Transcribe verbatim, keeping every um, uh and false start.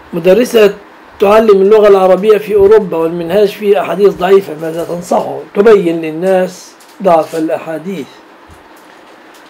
مدرسة تعلم اللغة العربية في أوروبا والمنهاج فيه أحاديث ضعيفة، ماذا تنصحه؟ تبين للناس ضعف الأحاديث.